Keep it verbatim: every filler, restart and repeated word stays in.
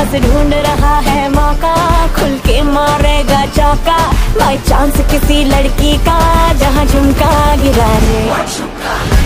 बस ढूंढ रहा है मौका, खुल के मारेगा चौका बाई चांस किसी लड़की का, जहाँ झुमका गिरा रे।